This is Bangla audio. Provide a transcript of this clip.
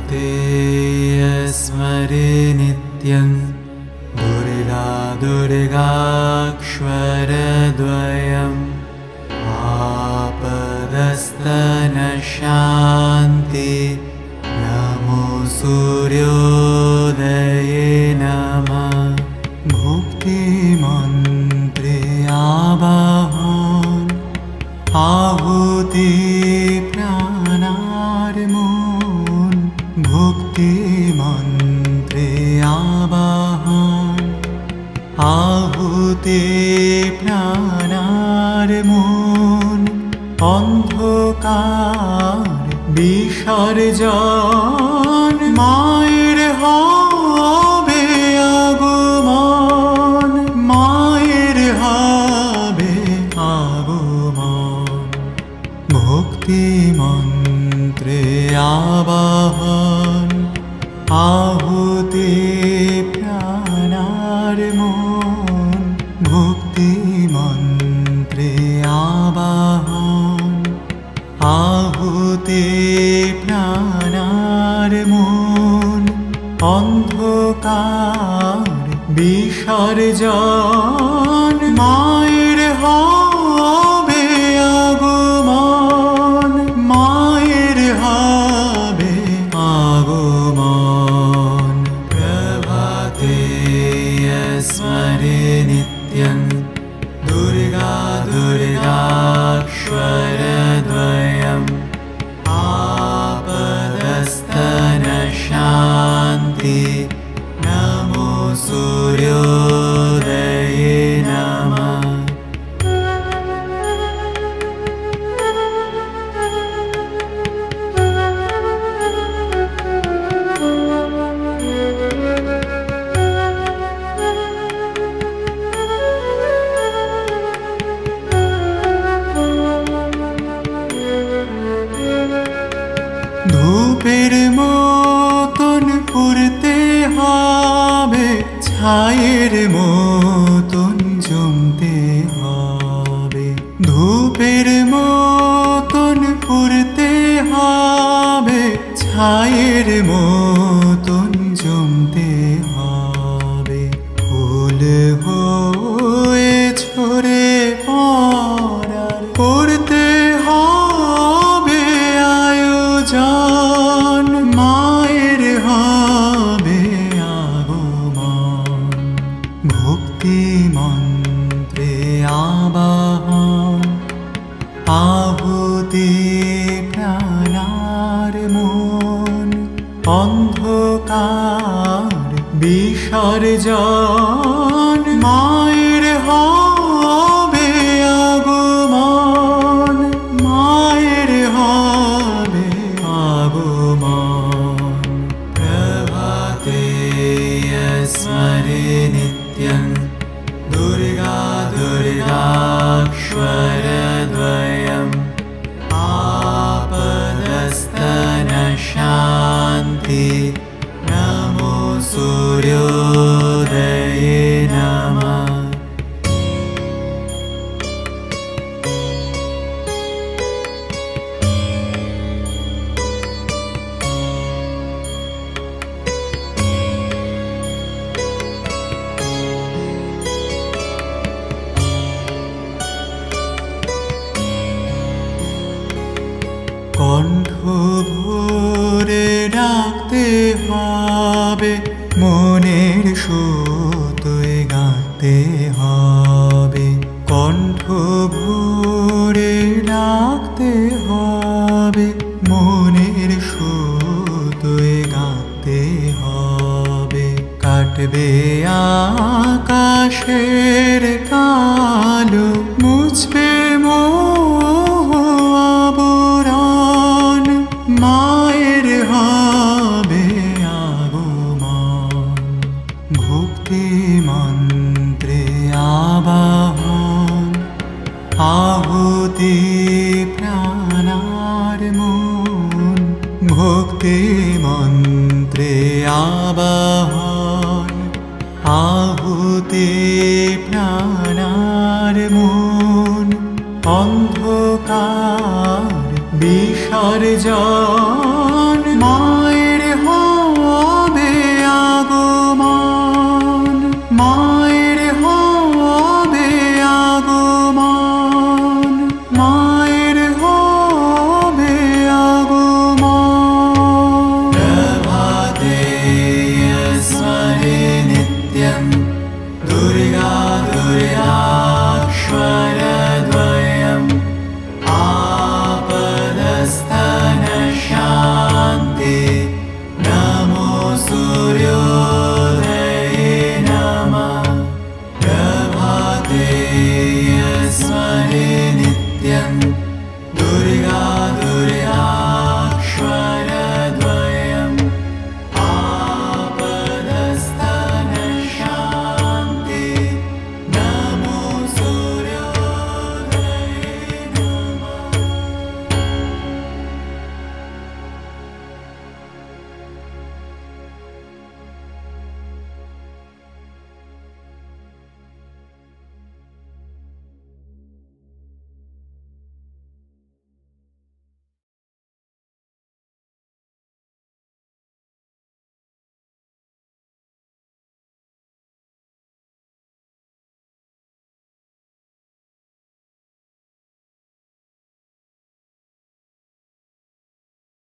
स्मरे नित्यं दुर्गा दुर्गाक्षरद्वयम् आपदस्तनशान्ति नमो सूर्योदये नमः भुक्तिमन्त्रे आवाहन आहुति प्राणार्मोन भुक्तिमन्त्रे आवाहन आहुति प्राणार्मोन अंधकार विसर्जन माয়ের হবে আগমন মায়ের হবে আগমন ভক্তি মন্ত্রে আবাহন আহুতি প্রাণার মন ভক্তি মন্ত্রে আবাহন আহুতি প্রাণার মন অন্ধকার বিসর্জন মায়ের হবে আগমন মায়ের হবে আগমন প্রভাতে স্মরে নিত্যং দুর্গা দুর্গাক্ষরদ্বয়म् आपदस्तनशान्ति नमो सूर्योदये नमः ধূপের মতন পুরতে হবে ছায়ের মতন জমতে হবে ধূপের মতন পুরতে হবে ছায়ের মতন জমতে হবে ফুল হয়ে ঝরে পড়ার করতে হবে আয়োজন মায়ের হবে আগমন ভক্তি মন্ত্রে আবাহন আহুতি প্রাণার মন অন্ধকার বিসর্জন মায়ের হবে আগমন মায়ের হবে আগমন প্রভাতে স্মরে নিত্যং দুর্গা দুর্গাক্ষরদ্বয়म् आपदस्तनशान्ति नमो सूर्योदये नमः কণ্ঠ ভরে ডাকতে হবে মনের সুতোয় গাতে হবে কণ্ঠ ভরে ডাকতে হবে মনের সুতোয় গাতে হবে কাটবে আকাশের কালো মুছবে মায়ের হবে আগমন ভক্তি মন্ত্রে আবাহন আহুতি প্রাণার মন ভক্তি মন্ত্রে আবাহন আহুতি প্রাণার মন অন্ধকার বিসর্জন